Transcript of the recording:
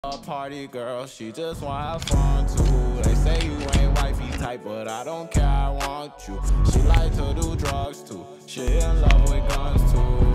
A party girl, she just wanna have fun too. They say you ain't wifey type, but I don't care, I want you. She like to do drugs too, she in love with guns too.